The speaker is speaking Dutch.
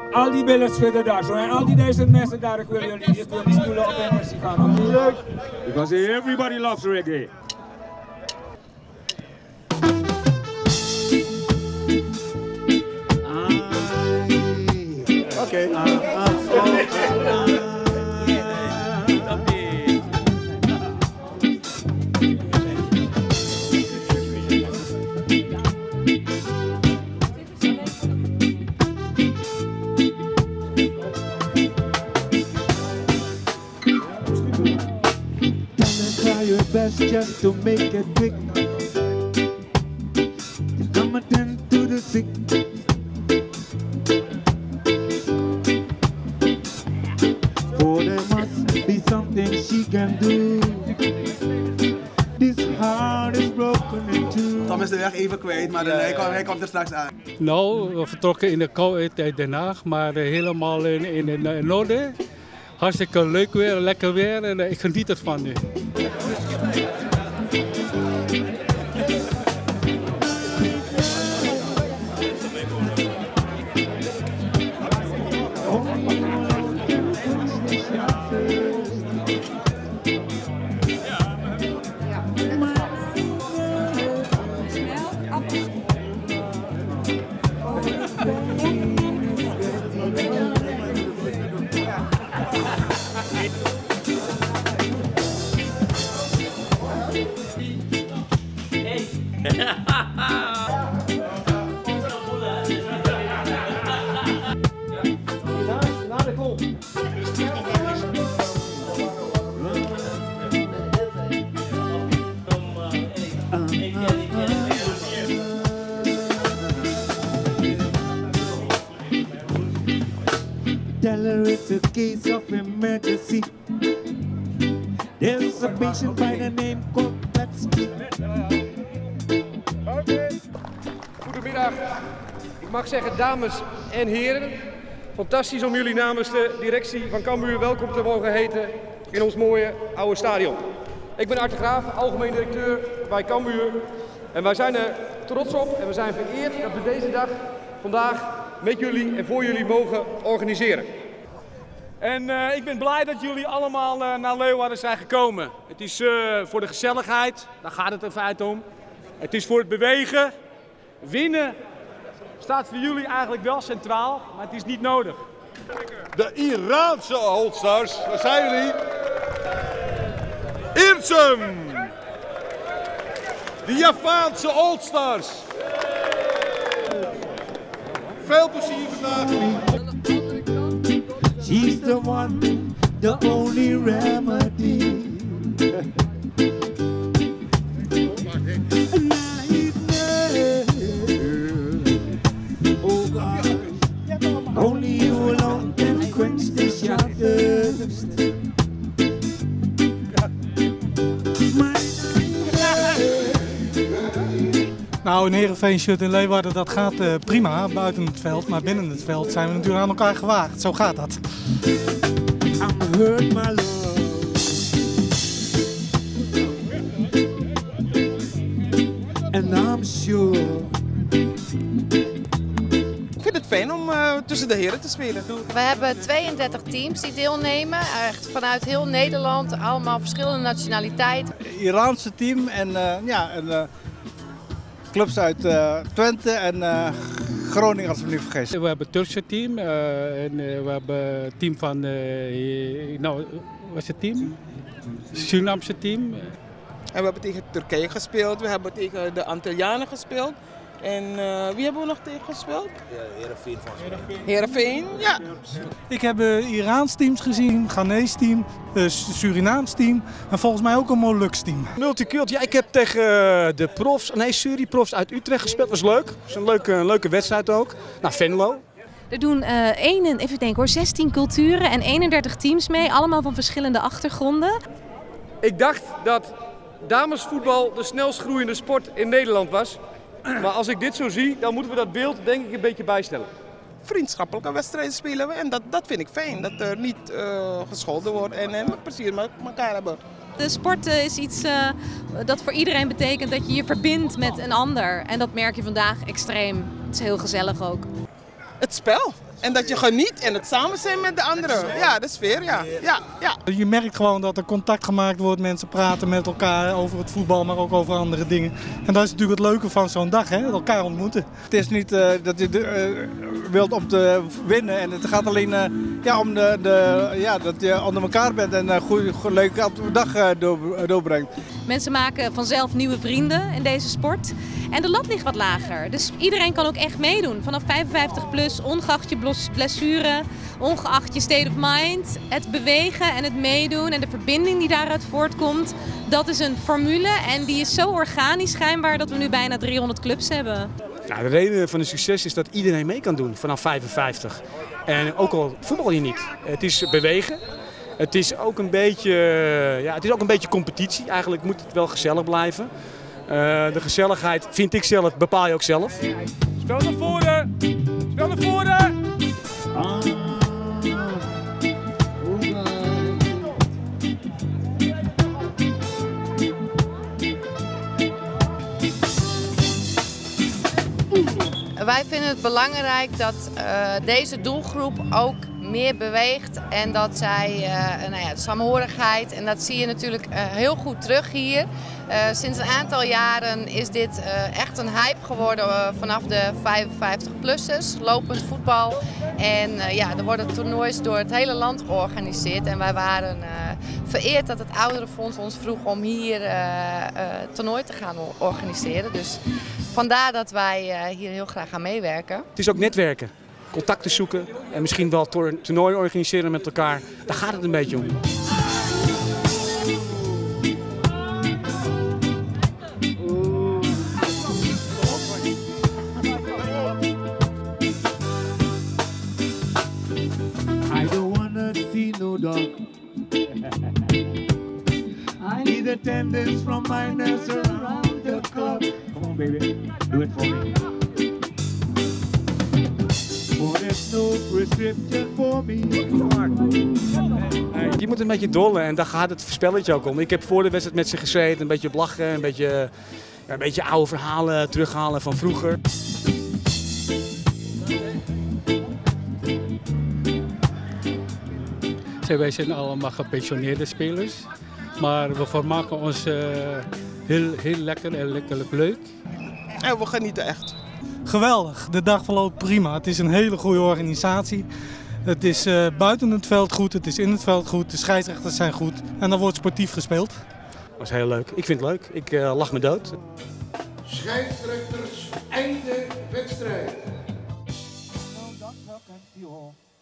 Al die billen schudden daar zo. En al die 1000 mensen daar, ik wil jullie stoelen op energie gaan. Leuk. Because everybody loves reggae. Oké. Just to make it quick, come attend to the sick. For there must be something she can do. This heart is broken in two. Tom is de weg even kwijt, maar hij komt er straks aan. Nou, we vertrokken in de kou uit Den Haag, maar helemaal in het noorden. Hartstikke leuk weer, lekker weer en ik geniet ervan nu. Tell her it's a case of emergency. There's a patient by the name Kopetsky. Goedemiddag. Ik mag zeggen dames en heren. Fantastisch om jullie namens de directie van Cambuur welkom te mogen heten in ons mooie oude stadion. Ik ben Art de Graaf, algemeen directeur bij Cambuur. En wij zijn er trots op en we zijn vereerd dat we deze dag vandaag met jullie en voor jullie mogen organiseren. En ik ben blij dat jullie allemaal naar Leeuwarden zijn gekomen. Het is voor de gezelligheid, daar gaat het in feite om. Het is voor het bewegen. Winnen staat voor jullie eigenlijk wel centraal, maar het is niet nodig. De Iraanse All-Stars, waar zijn jullie? Irsum! De Javaanse All-Stars. Veel plezier vandaag. She's the one, the only remedy. Oh God, only you alone can quench this young thirst. Nou, een Heerenveen-shirt in Leeuwarden, dat gaat prima buiten het veld. Maar binnen het veld zijn we natuurlijk aan elkaar gewaagd. Zo gaat dat. I'm hurt, my love. And I'm sure. Ik vind het fijn om tussen de heren te spelen. We hebben 32 teams die deelnemen, echt vanuit heel Nederland, allemaal verschillende nationaliteiten. Iraanse team en clubs uit Twente en Groningen, als we nu vergeten. We hebben het Turkse team en we hebben het team van, nou, wat is het team? Surinaamse team. En we hebben tegen Turkije gespeeld, we hebben tegen de Antillianen gespeeld. En wie hebben we nog tegen gespeeld? Ja, Heerenveen volgens mij. Heerenveen, ja. Ik heb Iraans teams gezien, Ghanese team, Surinaams team en volgens mij ook een Molux team. Multicult, ja, ik heb tegen de profs, nee, Suri-profs uit Utrecht gespeeld. Was leuk. Het was een leuke wedstrijd ook. Nou, Venlo. Er doen 16 culturen en 31 teams mee, allemaal van verschillende achtergronden. Ik dacht dat damesvoetbal de snelst groeiende sport in Nederland was. Maar als ik dit zo zie, dan moeten we dat beeld denk ik een beetje bijstellen. Vriendschappelijke wedstrijden spelen we en dat vind ik fijn. Dat er niet gescholden wordt en plezier met elkaar hebben. De sport is iets dat voor iedereen betekent dat je je verbindt met een ander. En dat merk je vandaag extreem. Het is heel gezellig ook. Het spel. En dat je geniet en het samen zijn met de anderen. Ja, de sfeer, ja. Je merkt gewoon dat er contact gemaakt wordt, mensen praten met elkaar over het voetbal, maar ook over andere dingen. En dat is natuurlijk het leuke van zo'n dag, hè? Elkaar ontmoeten. Het is niet dat je wilt om te winnen en het gaat alleen om dat je onder elkaar bent en een leuke dag doorbrengt. Mensen maken vanzelf nieuwe vrienden in deze sport. En de lat ligt wat lager. Dus iedereen kan ook echt meedoen. Vanaf 55 plus, ongeacht je blessure, ongeacht je state of mind. Het bewegen en het meedoen en de verbinding die daaruit voortkomt. Dat is een formule en die is zo organisch schijnbaar dat we nu bijna 300 clubs hebben. Nou, de reden van het succes is dat iedereen mee kan doen vanaf 55. En ook al voetbal je niet. Het is bewegen. Het is ook een beetje competitie. Eigenlijk moet het wel gezellig blijven. De gezelligheid, vind ik zelf, bepaal je ook zelf. Spel naar voren! Spel naar voren! Wij vinden het belangrijk dat deze doelgroep ook meer beweegt en dat zij de saamhorigheid, en dat zie je natuurlijk heel goed terug hier. Sinds een aantal jaren is dit echt een hype geworden vanaf de 55-plussers, lopend voetbal. En er worden toernoois door het hele land georganiseerd en wij waren vereerd dat het Ouderenfonds ons vroeg om hier toernooi te gaan organiseren. Dus vandaar dat wij hier heel graag gaan meewerken. Het is ook netwerken, contacten zoeken en misschien wel toernooi organiseren met elkaar. Daar gaat het een beetje om. I don't wanna see no dog. I need attendance from minors around the clock. Come on, baby, do it for me. For there's no prescription for me. Je moet een beetje dollen en daar gaat het spelletje ook om. Ik heb voor de wedstrijd met ze gezeten, een beetje op lachen, een beetje oude verhalen terughalen van vroeger. Wij zijn allemaal gepensioneerde spelers, maar we vermaken ons heel lekker en letterlijk leuk. En we genieten echt. Geweldig, de dag verloopt prima. Het is een hele goede organisatie. Het is buiten het veld goed, het is in het veld goed, de scheidsrechters zijn goed en dan wordt sportief gespeeld. Dat was heel leuk. Ik vind het leuk. Ik lach me dood. Scheidsrechters, einde wedstrijd.